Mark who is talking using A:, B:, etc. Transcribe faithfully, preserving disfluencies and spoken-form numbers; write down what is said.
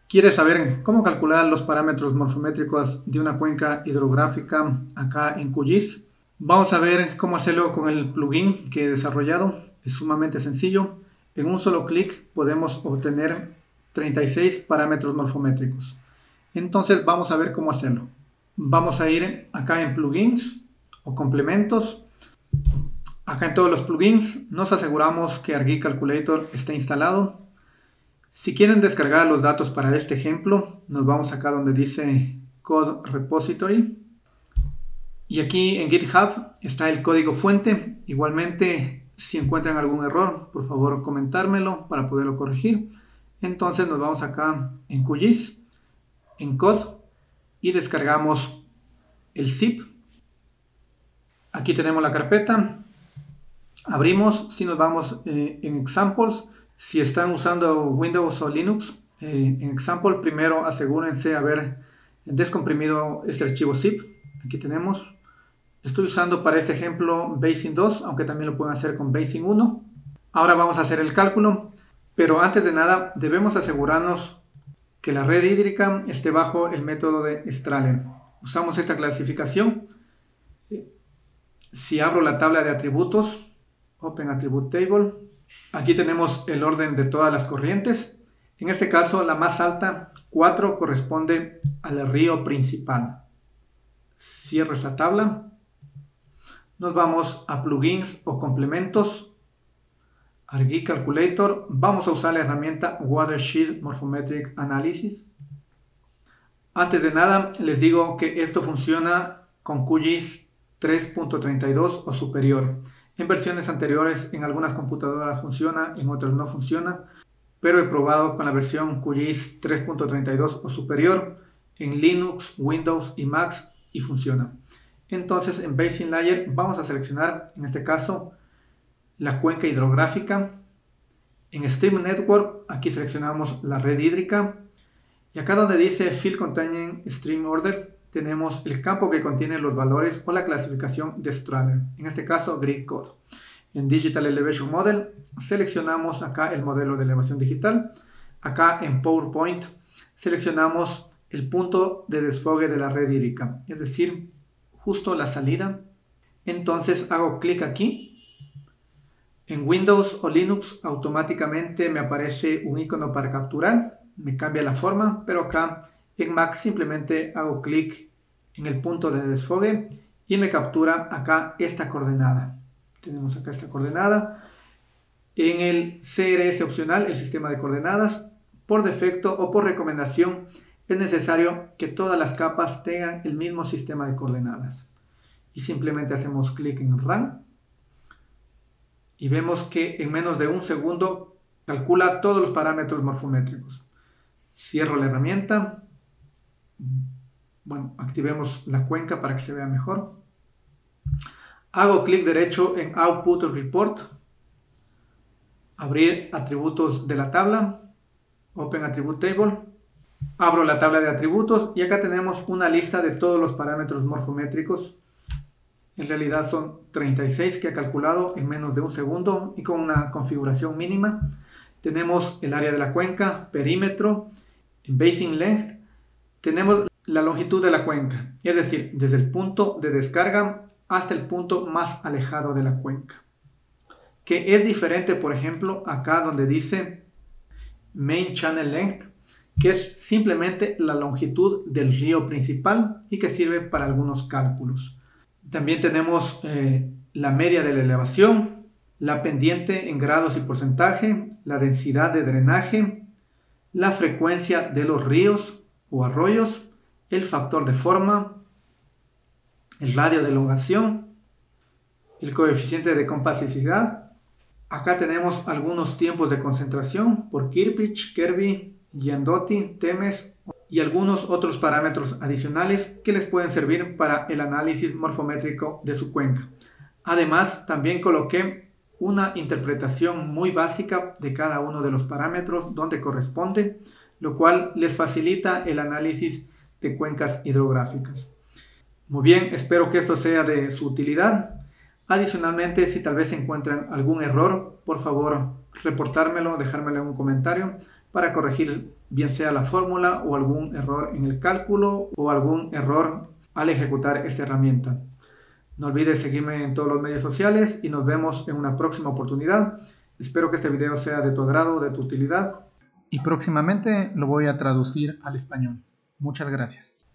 A: ¿Quieres saber cómo calcular los parámetros morfométricos de una cuenca hidrográfica acá en Q G I S? Vamos a ver cómo hacerlo con el plugin que he desarrollado. Es sumamente sencillo. En un solo clic podemos obtener treinta y seis parámetros morfométricos. Entonces vamos a ver cómo hacerlo. Vamos a ir acá en plugins o complementos. Acá en todos los plugins nos aseguramos que ArcGIS Calculator esté instalado. Si quieren descargar los datos para este ejemplo, nos vamos acá donde dice Code Repository. Y aquí en GitHub está el código fuente. Igualmente, si encuentran algún error, por favor comentármelo para poderlo corregir. Entonces nos vamos acá en Q G I S, en Code, y descargamos el zip. Aquí tenemos la carpeta. Abrimos. Si nos vamos eh, en Examples, si están usando Windows o Linux, eh, en Example primero asegúrense haber descomprimido este archivo zip. Aquí tenemos. Estoy usando para este ejemplo Basin dos, aunque también lo pueden hacer con Basin uno. Ahora vamos a hacer el cálculo, pero antes de nada debemos asegurarnos que la red hídrica esté bajo el método de Strahler. Usamos esta clasificación. Si abro la tabla de atributos, Open Attribute Table, aquí tenemos el orden de todas las corrientes. En este caso, la más alta, cuatro, corresponde al río principal. Cierro esta tabla. Nos vamos a plugins o complementos. ArcGIS Calculator. Vamos a usar la herramienta Watershed Morphometric Analysis. Antes de nada, les digo que esto funciona con Q G I S tres punto treinta y dos o superior. En versiones anteriores, en algunas computadoras funciona, en otras no funciona, pero he probado con la versión Q G I S tres punto treinta y dos o superior en Linux, Windows y Macs y funciona. Entonces en Basin Layer vamos a seleccionar, en este caso, la cuenca hidrográfica. En Stream Network, aquí seleccionamos la red hídrica. Y acá donde dice Field Containing Stream Order, tenemos el campo que contiene los valores o la clasificación de Strahler, en este caso Grid Code. En Digital Elevation Model seleccionamos acá el modelo de elevación digital. Acá en PowerPoint seleccionamos el punto de desfogue de la red hídrica, es decir, justo la salida. Entonces hago clic aquí. En Windows o Linux automáticamente me aparece un icono para capturar, me cambia la forma, pero acá en Mac simplemente hago clic en el punto de desfogue y me captura acá esta coordenada. Tenemos acá esta coordenada. En el C R S opcional, el sistema de coordenadas, por defecto o por recomendación, es necesario que todas las capas tengan el mismo sistema de coordenadas. Y simplemente hacemos clic en Run. Y vemos que en menos de un segundo calcula todos los parámetros morfométricos. Cierro la herramienta. Bueno, activemos la cuenca para que se vea mejor. Hago clic derecho en Output Report. Abrir atributos de la tabla. Open Attribute Table. Abro la tabla de atributos y acá tenemos una lista de todos los parámetros morfométricos. En realidad son treinta y seis que ha calculado en menos de un segundo y con una configuración mínima. Tenemos el área de la cuenca, perímetro, Basin Length. Tenemos la longitud de la cuenca, es decir, desde el punto de descarga hasta el punto más alejado de la cuenca. Que es diferente, por ejemplo, acá donde dice Main Channel Length, que es simplemente la longitud del río principal y que sirve para algunos cálculos. También tenemos eh, la media de la elevación, la pendiente en grados y porcentaje, la densidad de drenaje, la frecuencia de los ríos o arroyos, el factor de forma, el radio de elongación, el coeficiente de compasividad. Acá tenemos algunos tiempos de concentración por Kirpich, Kirby, Giandotti, Temes y algunos otros parámetros adicionales que les pueden servir para el análisis morfométrico de su cuenca. Además, también coloqué una interpretación muy básica de cada uno de los parámetros donde corresponde, lo cual les facilita el análisis de cuencas hidrográficas. Muy bien, espero que esto sea de su utilidad. Adicionalmente, si tal vez encuentran algún error, por favor reportármelo, dejármelo en un comentario para corregir bien sea la fórmula o algún error en el cálculo o algún error al ejecutar esta herramienta. No olvides seguirme en todos los medios sociales y nos vemos en una próxima oportunidad. Espero que este video sea de tu agrado, de tu utilidad y próximamente lo voy a traducir al español. Muchas gracias.